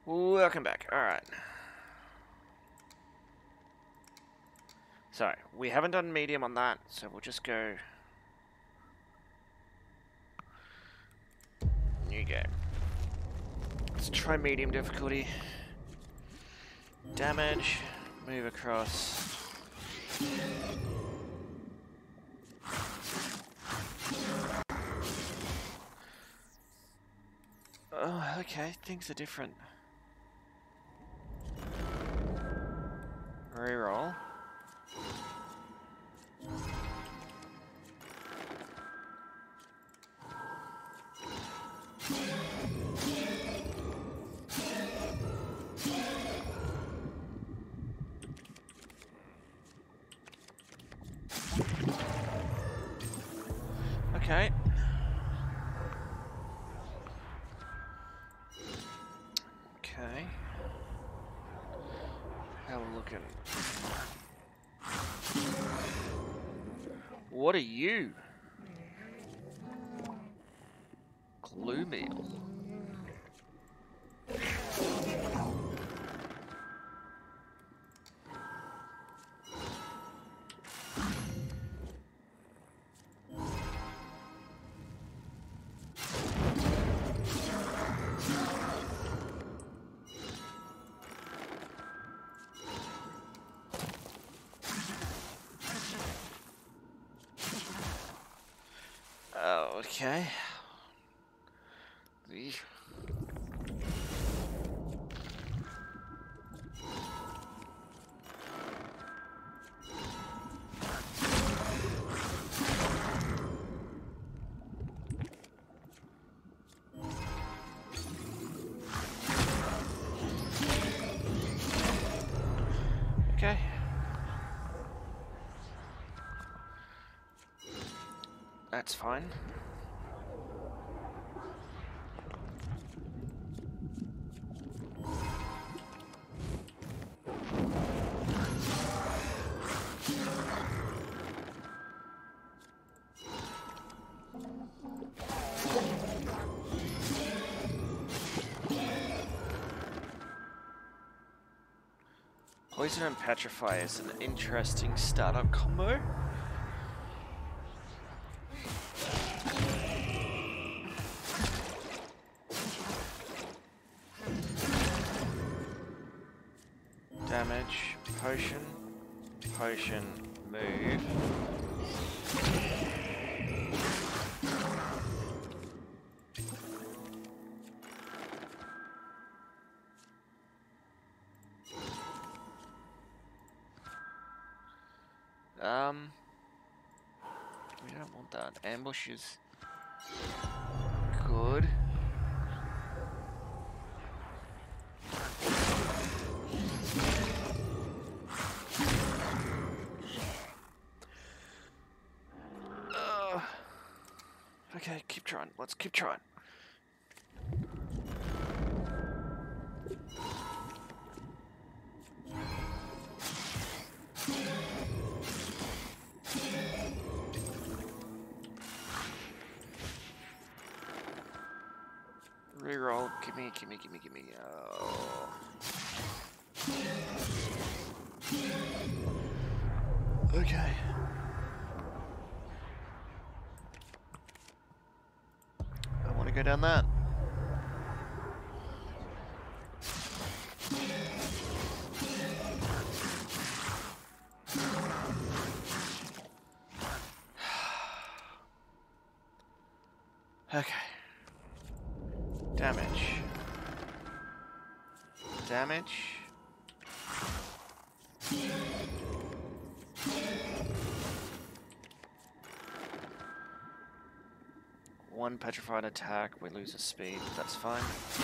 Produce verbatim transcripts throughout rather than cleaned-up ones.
Welcome back. Alright. So, we haven't done medium on that, so we'll just go... New game. Let's try medium difficulty. Damage. Move across. Oh, okay. Things are different. Reroll. Okay. Okay. How we looking? What are you? Gloomy. Oh, okay. The Okay. That's fine. Poison and Petrify is an interesting startup combo. Damage, potion, potion, move. Um, we don't want that. Ambush is good. Uh, okay, keep trying. Let's keep trying. Reroll, gimme, gimme, gimme, gimme. Oh. Okay. I want to go down that. Okay. Damage. Damage. One petrified attack, we lose a speed, that's fine.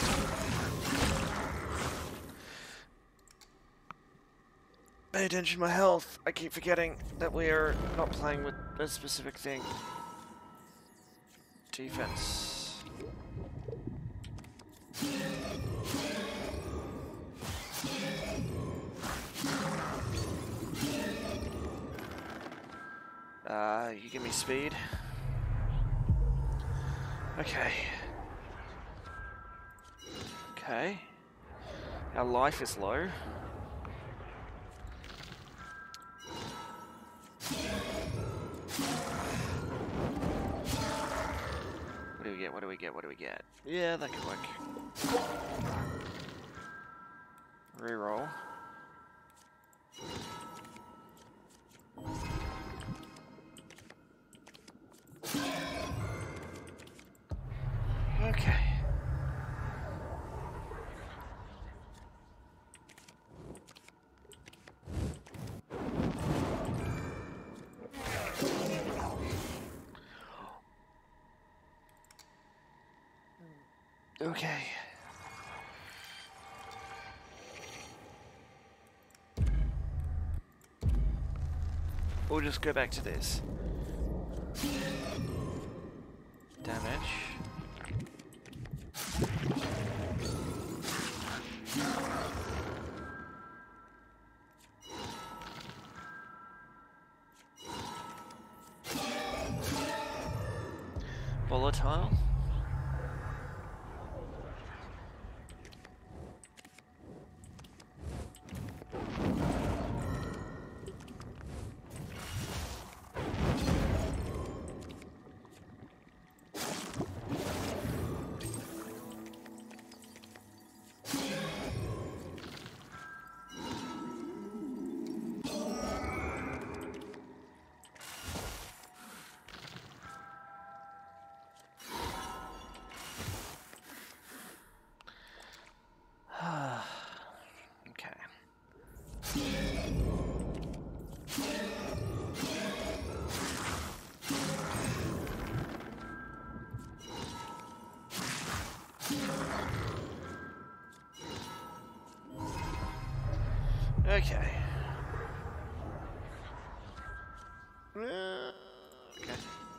Pay attention to my health. I keep forgetting that we are not playing with a specific thing. Defense. Uh, you give me speed. Okay. Okay. Our life is low. What do we get? What do we get? What do we get? Yeah, that could work. Reroll. Okay. Okay. We'll just go back to this. Damage. Volatile. Okay. Uh, okay.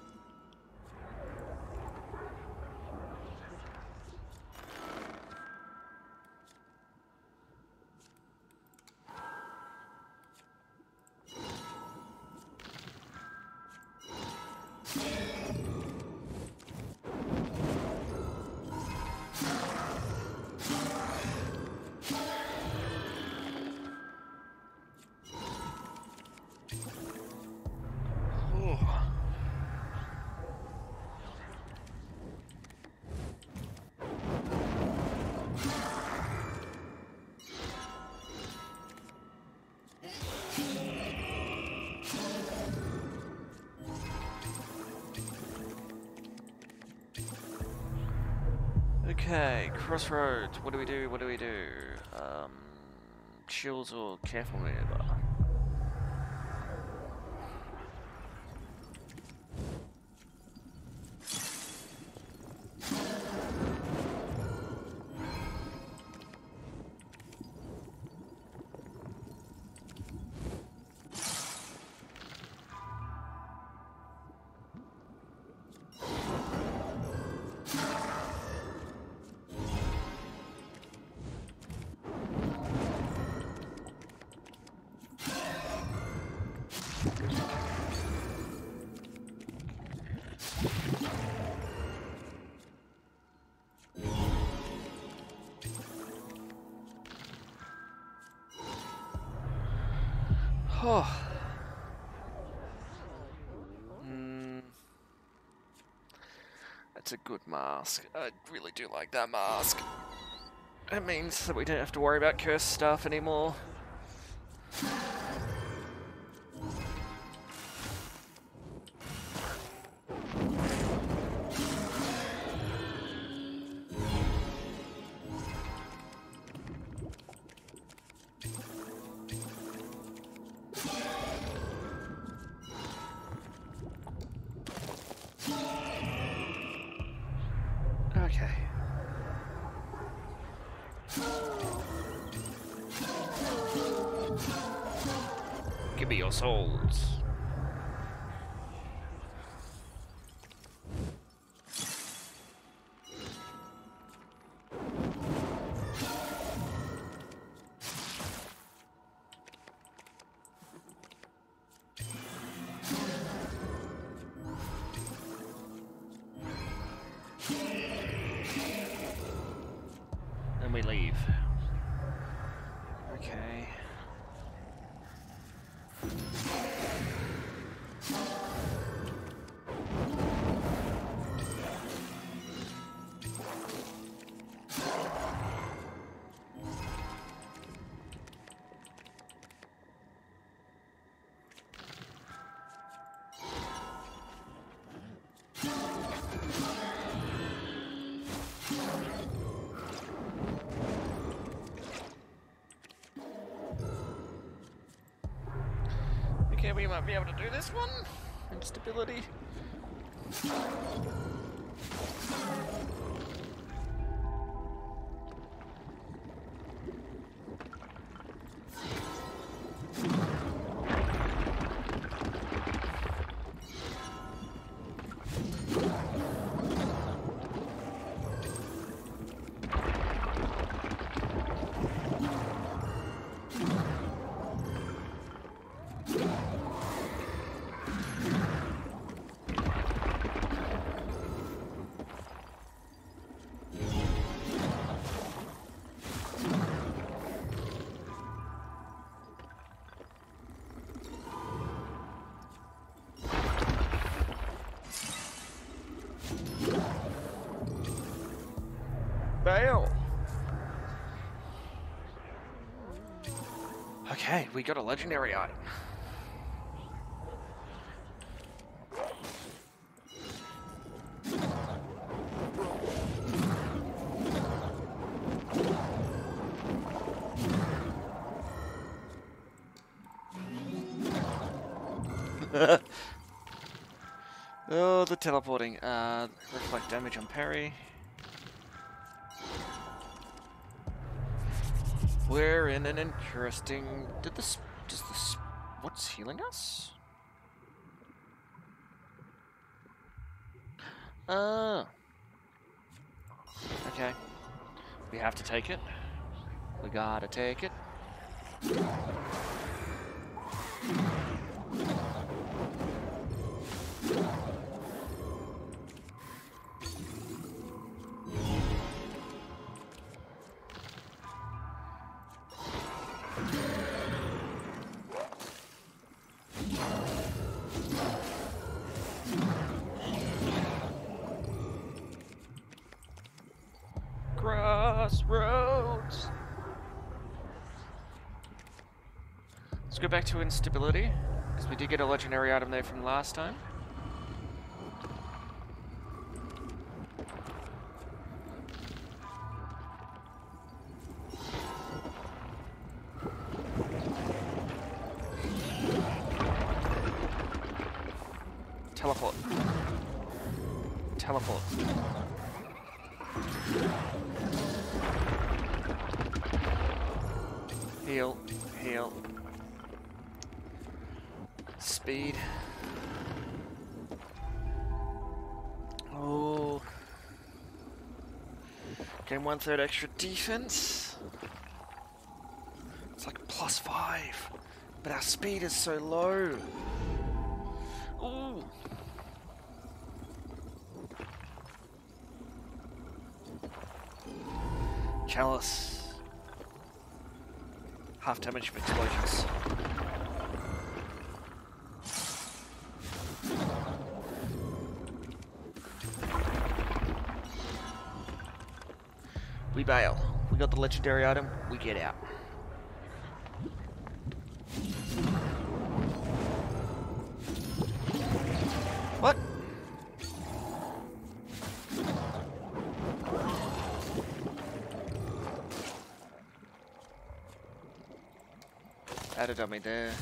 Okay, crossroads. What do we do? What do we do? Um, shields or careful maneuver? Oh. Mm. That's a good mask. I really do like that mask. It means that we don't have to worry about cursed stuff anymore. Okay. Give me your souls. And we leave. Okay. Okay, we might be able to do this one. Instability. Bail. Okay, we got a legendary item. Oh, the teleporting. Uh, reflect damage on parry. We're in an interesting... Did this... Does this... What's healing us? Ah. Okay. We have to take it. We gotta take it. Crossroads. Let's go back to instability, because we did get a legendary item there from last time. Teleport. Teleport. Heal, heal. Speed. Oh. Gain one third extra defense. It's like plus five. But our speed is so low. Ooh. Chalice. Half damage from explosions. We bail. We got the legendary item. We get out. What? Add a dummy there.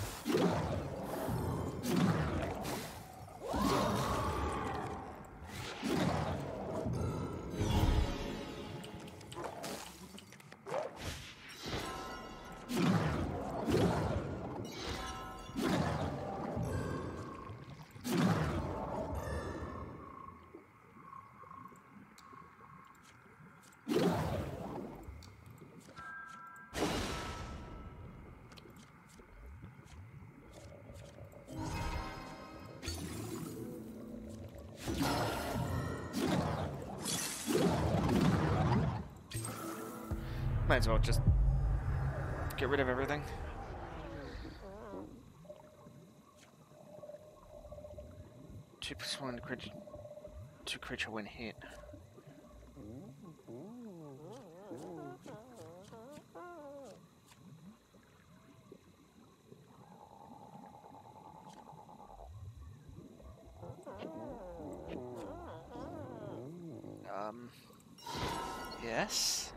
Might as well just get rid of everything. Two plus one creature, two creature when hit. Um. Yes.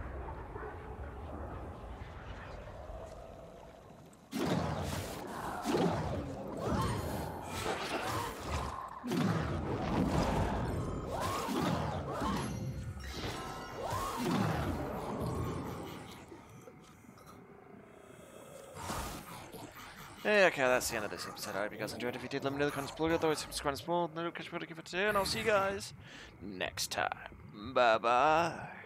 Yeah, okay, that's the end of this episode. I hope you guys enjoyed. If you did, let me know in the comments below. Otherwise, subscribe and small. No catch you for today, and I'll see you guys next time. Bye bye.